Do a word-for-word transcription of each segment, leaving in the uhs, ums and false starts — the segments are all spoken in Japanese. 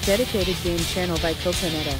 dedicated game channel by Coconetta.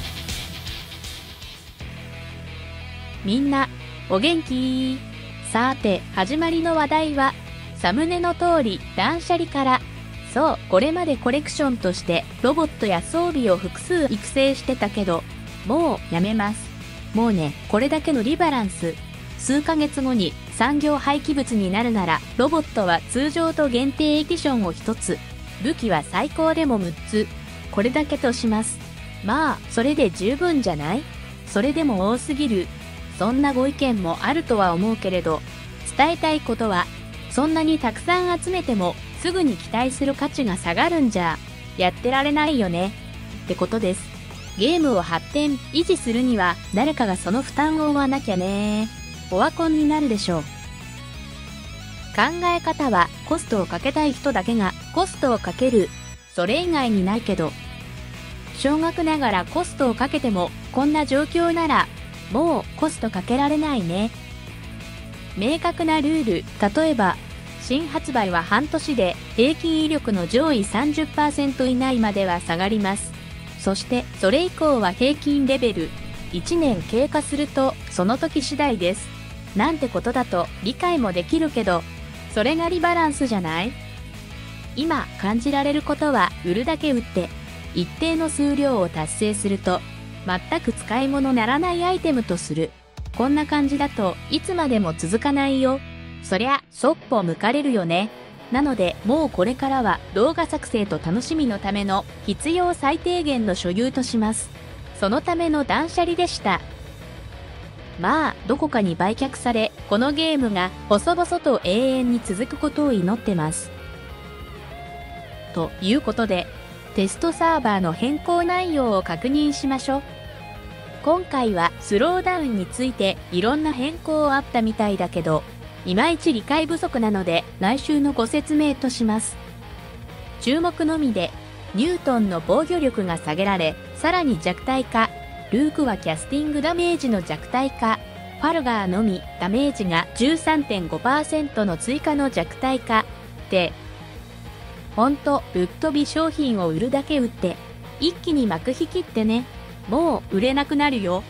みんな、お元気？さて、始まりの話題は、サムネの通り断捨離から。そう、これまでコレクションとしてロボットや装備を複数育成してたけど、もうやめます。もうね、これだけのリバランス。数ヶ月後に産業廃棄物になるなら、ロボットは通常と限定エディションをひとつ、武器は最高でもむっつ、これだけとします。まあ、それで十分じゃない？それでも多すぎる。そんなご意見もあるとは思うけれど、伝えたいことは、そんなにたくさん集めても、すぐに期待する価値が下がるんじゃ、やってられないよね。ってことです。ゲームを発展、維持するには、誰かがその負担を負わなきゃね。オワコンになるでしょう。考え方は、コストをかけたい人だけが、コストをかける。それ以外にないけど。少額ながらコストをかけても、こんな状況なら、もうコストかけられないね。明確なルール、例えば、新発売は半年で平均威力の上位 さんじゅっパーセント 以内までは下がります。そしてそれ以降は平均レベル。いちねん経過するとその時次第です。なんてことだと理解もできるけど、それがリバランスじゃない？今感じられることは売るだけ売って一定の数量を達成すると全く使い物ならないアイテムとする。こんな感じだといつまでも続かないよ。そりゃ、そっぽ向かれるよね。なので、もうこれからは動画作成と楽しみのための必要最低限の所有とします。そのための断捨離でした。まあ、どこかに売却され、このゲームが細々と永遠に続くことを祈ってます。ということで、テストサーバーの変更内容を確認しましょう。今回はスローダウンについていろんな変更あったみたいだけど、いまいち理解不足なので来週のご説明とします。注目のみで、ニュートンの防御力が下げられ、さらに弱体化。ルークはキャスティングダメージの弱体化。ファルガーのみダメージが じゅうさんてんごパーセント の追加の弱体化。って、ほんと、ぶっ飛び商品を売るだけ売って、一気に幕引きってね、もう売れなくなるよ。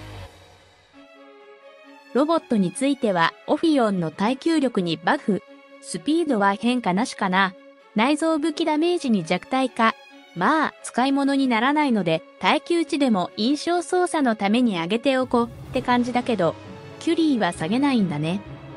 ロボットについては、オフィオンの耐久力にバフ。スピードは変化なしかな。内臓武器ダメージに弱体化。まあ、使い物にならないので、耐久値でも印象操作のために上げておこうって感じだけど、キュリーは下げないんだね。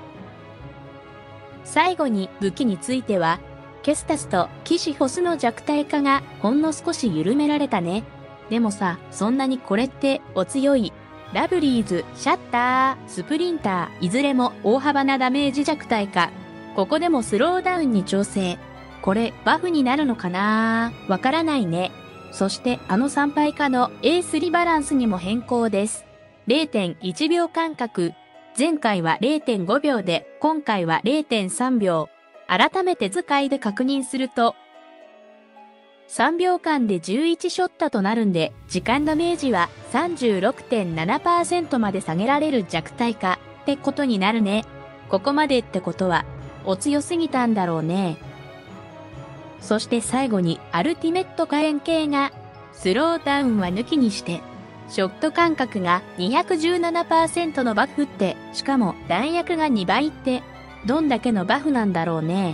最後に武器については、ケスタスとキシフォスの弱体化がほんの少し緩められたね。でもさ、そんなにこれってお強い。ラブリーズ、シャッター、スプリンター、いずれも大幅なダメージ弱体化。ここでもスローダウンに調整。これ、バフになるのかな？わからないね。そしてあの参拝家の エース リバランスにも変更です。れいてんいちびょう間隔。前回は れいてんごびょうで、今回は れいてんさんびょう。改めて図解で確認すると、さんびょうかんでじゅういちショットとなるんで、時間ダメージは さんじゅうろくてんななパーセント まで下げられる弱体化ってことになるね。ここまでってことは、お強すぎたんだろうね。そして最後にアルティメット火炎系が、スローダウンは抜きにして、ショット間隔が にひゃくじゅうななパーセント のバフって、しかも弾薬がにばいって、どんだけのバフなんだろうね。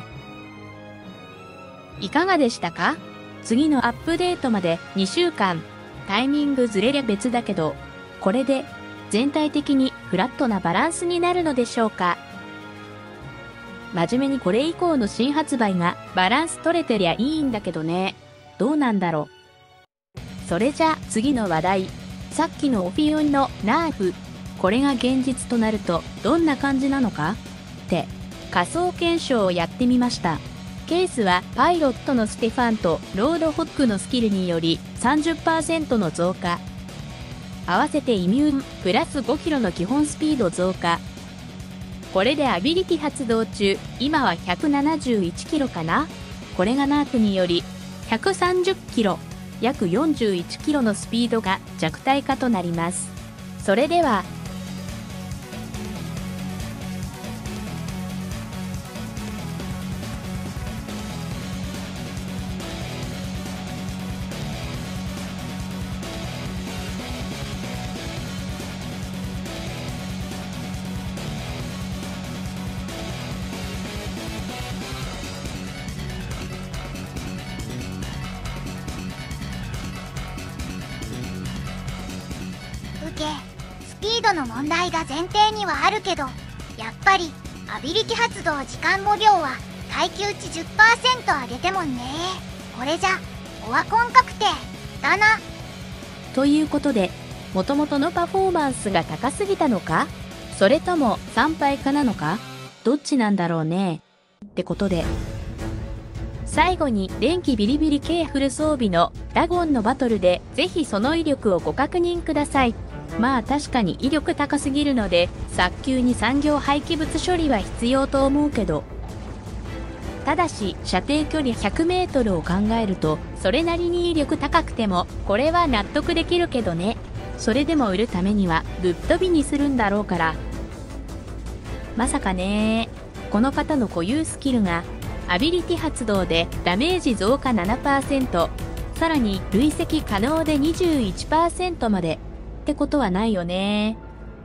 いかがでしたか？次のアップデートまでにしゅうかん、タイミングずれりゃ別だけど、これで全体的にフラットなバランスになるのでしょうか。真面目にこれ以降の新発売がバランス取れてりゃいいんだけどね。どうなんだろう。それじゃ次の話題。さっきのオフィオンのナーフ。これが現実となるとどんな感じなのかって仮想検証をやってみました。ケースはパイロットのステファンとロードホックのスキルにより さんじゅっパーセント の増加。合わせてイミューンプラスごキロの基本スピード増加。これでアビリティ発動中、今はひゃくななじゅういちキロかな。これがナーフによりひゃくさんじゅっキロ、約よんじゅういちキロのスピードが弱体化となります。それでは、 度の問題が前提にはあるけど、やっぱりアビリティ発動時間5秒は耐久値 じゅっパーセント 上げてもんね。これじゃオワコン確定だな。 ということで、もともとのパフォーマンスが高すぎたのか、それとも参拝化なのか、どっちなんだろうね。ってことで、最後に電気ビリビリ系フル装備のダゴンのバトルでぜひその威力をご確認ください。まあ確かに威力高すぎるので早急に産業廃棄物処理は必要と思うけど、ただし射程距離ひゃくメートルを考えるとそれなりに威力高くてもこれは納得できるけどね。それでも売るためにはぶっ飛びにするんだろうから。まさかねこの方の固有スキルがアビリティ発動でダメージ増加 ななパーセント、 さらに累積可能で にじゅういちパーセント までってことはないよね。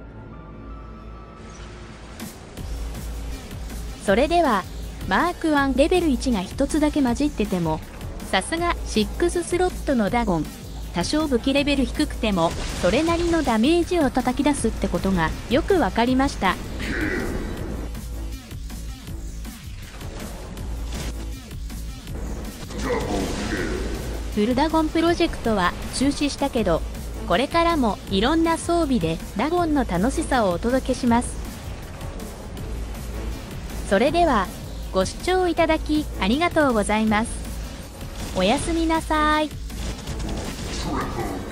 それではマークワンレベルいちがひとつだけ混じっててもさすがろくスロットのダゴン、多少武器レベル低くてもそれなりのダメージを叩き出すってことがよくわかりました。フルダゴンプロジェクトは中止したけど、これからもいろんな装備でダゴンの楽しさをお届けします。それではご視聴いただきありがとうございます。おやすみなさい。